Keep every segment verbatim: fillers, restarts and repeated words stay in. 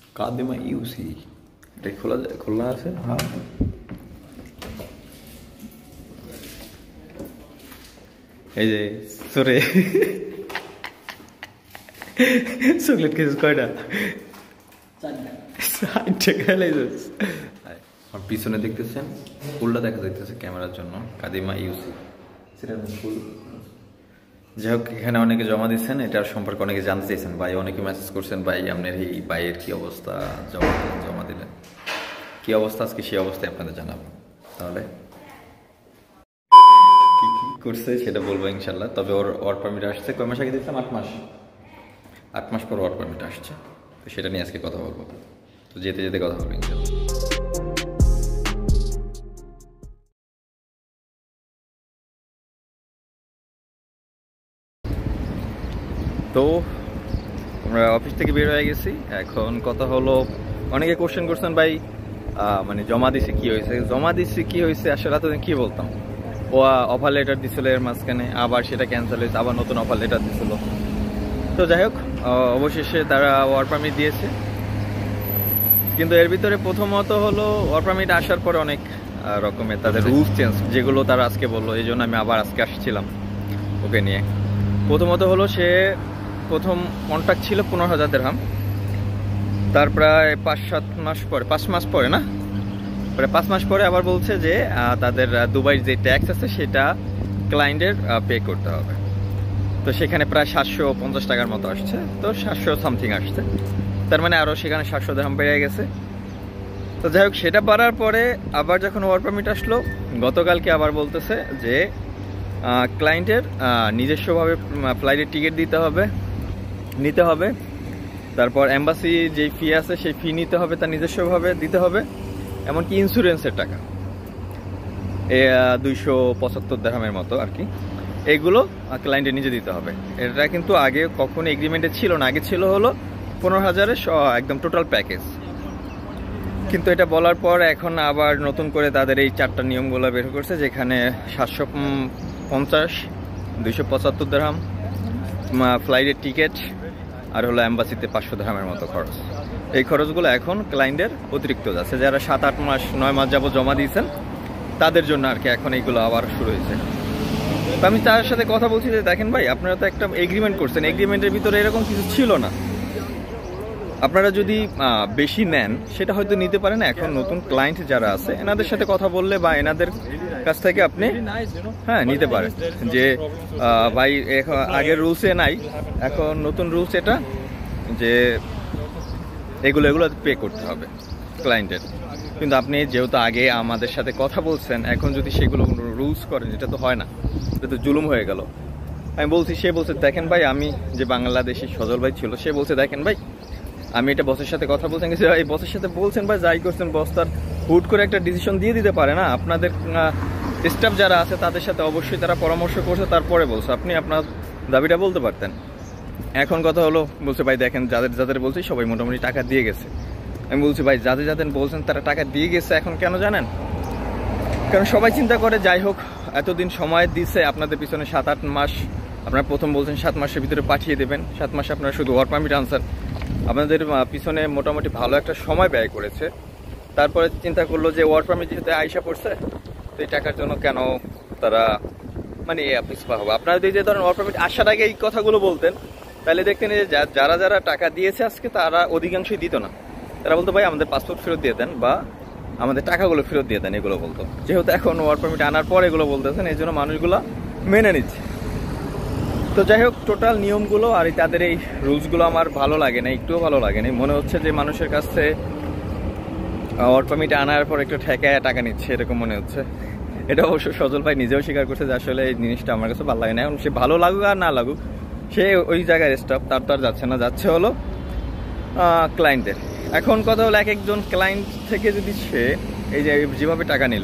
কাদিমা ইউসি এটা খোলা খোলা আছে। হ্যাঁ এই যে সরে চকলেট খেয়েছিস কয়টা? আর পিছনে দেখতেছেন ফুলটা দেখা যাইতেছে ক্যামেরার জন্য, কাদিমা ইউসি সেটা ফুল। যাই হোক, এখানে অনেকে জমা দিচ্ছেন, এটার সম্পর্কে অনেকে জানতে চাইছেন। ভাই অনেকে মেসেজ করছেন, ভাই আপনার এই বাইয়ের কি অবস্থা, জমা জমা দিলেন কি অবস্থা, আজকে সেই অবস্থায় আপনাদের জানাবো। তাহলে কি কি করছে সেটা বলবো ইনশাল্লাহ। তবে ওর ওয়ার্ক পারমিট আসছে কয় মাস আগে দিয়েছিলাম? আট মাস আট মাস পর ওয়ার্ক পারমিট আসছে, তো সেটা নিয়ে আজকে কথা বলবো। তো যেতে যেতে কথা বলবো ইনশাল্লাহ। তো আমরা অফিস থেকে বের হয়ে গেছি, এখন কথা হলো অনেকে কোশ্চেন করছেন ভাই মানে জমা দিছি কি হয়েছে, জমা দিছি কি হয়েছে আসলে এতদিন কি বলতাম। ও অফার লেটার দিছিল এর মাঝখানে, আবার সেটা ক্যান্সেল হয়েছে, আবার নতুন অফার লেটার দিছিল। তো যাই হোক, অবশেষে তারা ওয়ার্ক পারমিট দিয়েছে। কিন্তু এর ভিতরে প্রথমত হলো ওয়ার্ক পারমিট আসার পরে অনেক রকমের তাদের রুলস চেঞ্জ, যেগুলো তারা আজকে বললো, এই জন্য আমি আবার আজকে আসছিলাম ওকে নিয়ে। প্রথমত হলো সে প্রথম কন্ট্রাক্ট ছিল পনেরো হাজার দিরহাম, তার প্রায় পাঁচ সাত মাস পরে, পাঁচ মাস পরে না প্রায় পাঁচ মাস পরে আবার বলছে যে তাদের দুবাইয়ের যে ট্যাক্স আছে সেটা ক্লায়েন্টের পে করতে হবে। তো সেখানে প্রায় সাতশো পঞ্চাশ টাকার মতো আসছে, তো সাতশো সামথিং আসছে, তার মানে আরও সেখানে সাতশো দিরহাম বেড়ে গেছে। তো যাই হোক, সেটা বাড়ার পরে আবার যখন ওয়ার্ক পারমিট আসলো গতকালকে, আবার বলতেছে যে ক্লায়েন্টের নিজস্বভাবে ফ্লাইটের টিকিট দিতে হবে নিতে হবে তারপর এম্বাসি যে ফি আছে সেই ফি নিতে হবে, তার নিজস্বভাবে দিতে হবে, এমনকি ইন্স্যুরেন্সের টাকা এ দুইশো পঁচাত্তর দিরহামের মতো আর কি, এইগুলো ক্লায়েন্টের নিজে দিতে হবে। এটা কিন্তু আগে কখনো এগ্রিমেন্টে ছিল না, আগে ছিল হলো পনেরো হাজারের একদম টোটাল প্যাকেজ। কিন্তু এটা বলার পর এখন আবার নতুন করে তাদের এই চারটা নিয়মগুলো বের করছে, যেখানে সাতশো পঞ্চাশ দুইশো পঁচাত্তর দিরহাম ফ্লাইটের টিকিট আর হলো অ্যাম্বাসিতে পাঁচশো দিরহামের মতো খরচ। এই খরচগুলো এখন ক্লায়েন্টের অতিরিক্ত যাচ্ছে, যারা সাত আট মাস নয় মাস যাবত জমা দিয়েছেন তাদের জন্য আর কি এখন এইগুলো আবার শুরু হয়েছে। তো আমি তার সাথে কথা বলছি যে দেখেন ভাই, আপনারা তো একটা এগ্রিমেন্ট করছেন, এগ্রিমেন্টের ভিতরে এরকম কিছু ছিল না। আপনারা যদি বেশি নেন সেটা হয়তো নিতে পারেন, এখন নতুন ক্লায়েন্ট যারা আছে এনাদের সাথে কথা বললে বা এনাদের কাছ থেকে আপনি হ্যাঁ নিতে পারেন যে ভাই আগের রুলসে নাই, এখন নতুন রুলস এটা যে এগুলো এগুলো পে করতে হবে ক্লায়েন্টের। কিন্তু আপনি যেহেতু আগে আমাদের সাথে কথা বলছেন, এখন যদি সেগুলো রুলস করেন এটা তো হয় না, এটা তো জুলুম হয়ে গেল। আমি বলছি, সে বলছে দেখেন ভাই, আমি যে বাংলাদেশি সজল ভাই ছিল সে বলছে দেখেন ভাই, আমি এটা বসের সাথে কথা বলছেন, এই বসের সাথে বলছেন ভাই যাই করছেন, বস তার হুট করে একটা ডিসিশন দিয়ে দিতে পারে না, আপনাদের স্টাফ যারা আছে তাদের সাথে অবশ্যই তারা পরামর্শ করছে, তারপরে বলছে আপনি আপনার দাবিটা বলতে পারতেন। এখন কথা হলো বলছে ভাই দেখেন, যাদের যাদের বলছি সবাই মোটামুটি টাকা দিয়ে গেছে। আমি বলছি ভাই যাদের যাদের বলছেন তারা টাকা দিয়ে গেছে, এখন কেন জানেন? কারণ সবাই চিন্তা করে যাই হোক এতদিন সময় দিচ্ছে আপনাদের পিছনে, সাত আট মাস আপনারা প্রথম বলছেন সাত মাসের ভিতরে পাঠিয়ে দেবেন, সাত মাসে আপনারা শুধু ওয়ার্ক পারমিট আনসার, আপনাদের পিছনে মোটামুটি ভালো একটা সময় ব্যয় করেছে। তারপরে চিন্তা করলো যে ওয়ার্ক পারমিট যেহেতু আইসা পড়ছে, তো এই টাকার জন্য কেন তারা মানে এ পিছপা হবে। আপনারা যদি যে ধরেন ওয়ার্ক পারমিট আসার আগে এই কথাগুলো বলতেন, তাহলে দেখতেন যে যারা যারা টাকা দিয়েছে আজকে তারা অধিকাংশই দিত না, তারা বলতো ভাই আমাদের পাসপোর্ট ফেরত দিয়ে দেন বা আমাদের টাকাগুলো ফেরত দিয়ে দেন, এগুলো বলতো। যেহেতু এখন ওয়ার্ক পারমিট আনার পর এগুলো বলতেছেন, এই জন্য মানুষগুলো মেনে নিচ্ছে। তো যাই হোক, টোটাল নিয়মগুলো আর তাদের এই রুলসগুলো আমার ভালো লাগে না, একটুও ভালো লাগে না। মনে হচ্ছে যে মানুষের কাছে ওয়ার্ক পারমিট আনার পর একটু ঠেকায় টাকা নিচ্ছে, এরকম মনে হচ্ছে। এটা অবশ্য সজল ভাই নিজেও স্বীকার করছে যে আসলে এই জিনিসটা আমার কাছে ভালো লাগে না। এখন সে ভালো লাগুক আর না লাগুক, সে ওই জায়গায় স্টাফ, তার তো আর যাচ্ছে না, যাচ্ছে হলো ক্লায়েন্টের। এখন কথা হলো এক একজন ক্লায়েন্ট থেকে যদি সে এই যে যেভাবে টাকা নিল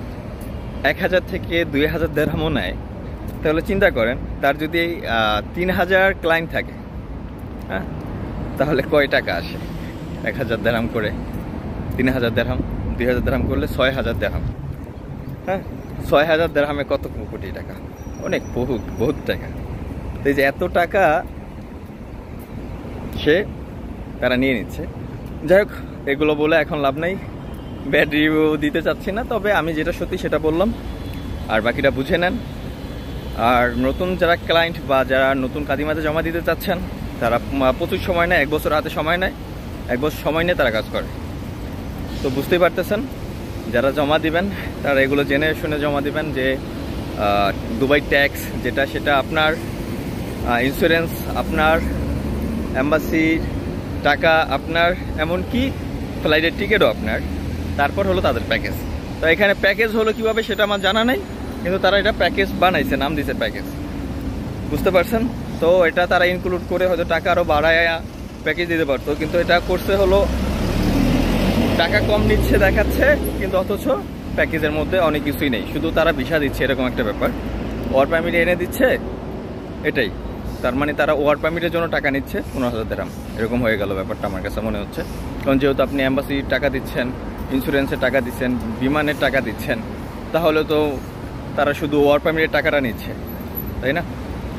এক হাজার থেকে দুই হাজার দিরহামও নেয়, তাহলে চিন্তা করেন তার যদি তিন হাজার ক্লায়েন্ট থাকে, হ্যাঁ, তাহলে কয় টাকা আসে? এক হাজার দিরহাম করে তিন হাজার দিরহাম, দুই হাজার দিরহাম করলে ছয় হাজার দিরহাম, হ্যাঁ, ছয় হাজার দিরহামে কত কোটি টাকা, অনেক বহুত বহুত টাকা। এই যে এত টাকা সে তারা নিয়ে নিচ্ছে, যাই হোক, এগুলো বলে এখন লাভ নেই, ব্যাড রিভিউ দিতে চাচ্ছি না, তবে আমি যেটা সত্যি সেটা বললাম, আর বাকিটা বুঝে নেন। আর নতুন যারা ক্লায়েন্ট বা যারা নতুন কাদিমাতে জমা দিতে চাচ্ছেন, তারা প্রচুর সময় নেয়, এক বছর হাতে সময় নেয়, এক বছর সময় নিয়ে তারা কাজ করে। তো বুঝতেই পারতেছেন, যারা জমা দিবেন তারা এগুলো জেনে শুনে জমা দিবেন যে দুবাই ট্যাক্স যেটা, সেটা আপনার ইন্স্যুরেন্স আপনার, এম্বাসির টাকা আপনার, এমনকি ফ্লাইটের টিকিটও আপনার, তারপর হলো তাদের প্যাকেজ। তো এখানে প্যাকেজ হলো কীভাবে সেটা আমার জানা নেই, কিন্তু তারা এটা প্যাকেজ বানাইছে, নাম দিয়েছে প্যাকেজ, বুঝতে পারছেন? তো এটা তারা ইনক্লুড করে হয়তো টাকা আরও বাড়ায় প্যাকেজ দিতে পারতো, কিন্তু এটা করছে হলো টাকা কম নিচ্ছে দেখাচ্ছে, কিন্তু অথচ প্যাকেজের মধ্যে অনেক কিছুই নেই, শুধু তারা ভিসা দিচ্ছে, এরকম একটা ব্যাপার। ওয়ার পারমিট এনে দিচ্ছে, এটাই। তার মানে তারা ওয়ার পারমিটের জন্য টাকা নিচ্ছে পনেরো হাজার দিরহাম, এরকম হয়ে গেল ব্যাপারটা আমার কাছে মনে হচ্ছে। কারণ যেহেতু আপনি অ্যাম্বাসির টাকা দিচ্ছেন, ইন্স্যুরেন্সের টাকা দিচ্ছেন, বিমানের টাকা দিচ্ছেন, তাহলে তো তারা শুধু ওয়ার পারমিটের টাকাটা নিচ্ছে, তাই না?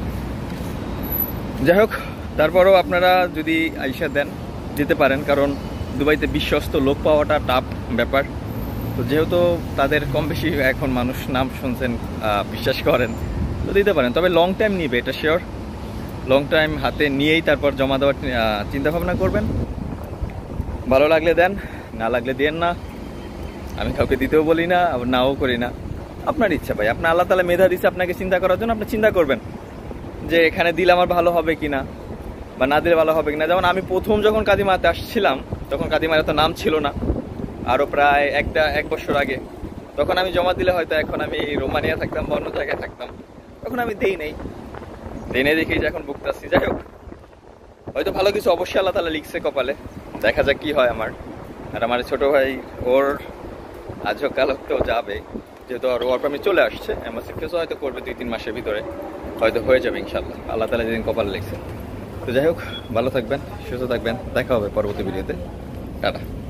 যাই হোক, তারপরেও আপনারা যদি আইসা দেন দিতে পারেন, কারণ দুবাইতে বিশ্বস্ত লোক পাওয়াটা টাফ ব্যাপার। তো যেহেতু তাদের কম বেশি এখন মানুষ নাম শুনছেন, বিশ্বাস করেন, তো দিতে পারেন। তবে লং টাইম নিবে, এটা শিওর। লং টাইম হাতে নিয়েই তারপর জমা দেওয়ার চিন্তাভাবনা করবেন। ভালো লাগলে দেন, না লাগলে দেন না। আমি কাউকে দিতেও বলি না, আবার নাও করি না, আপনার ইচ্ছা ভাই। আপনার আল্লাহ তাআলা মেধা দিচ্ছে আপনাকে চিন্তা করার জন্য, আপনি চিন্তা করবেন যে এখানে দিলে আমার ভালো হবে কিনা বা না দিলে ভালো হবে কিনা। যেমন আমি প্রথম যখন কাদিমাতে আসছিলাম, তখন কাদিমার এত নাম ছিল না, আরও প্রায় একটা এক বছর আগে। তখন আমি জমা দিলে হয়তো এখন আমি রোমানিয়া থাকতাম বা অন্য জায়গায় থাকতাম, তখন আমি দেই নেই, দেই নেই দেখেই যে এখন ভুগতাছি। যাই হোক, হয়তো ভালো কিছু অবশ্যই আল্লাহ তাআলা লিখছে কপালে, দেখা যাক কি হয় আমার। আর আমার ছোট ভাই, ওর আজ হোক কাল হোক তো যাবে, যেহেতু আর ওয়ার পারমিট চলে আসছে, এম্বাসি ফেসও হয়তো করবে দুই তিন মাসের ভিতরে, হয়তো হয়ে যাবে ইনশাল্লাহ, আল্লাহ তাআলা যেদিন কপালে লিখছে। তো যাই হোক, ভালো থাকবেন, সুস্থ থাকবেন, দেখা হবে পরবর্তী ভিডিওতে। টাটা।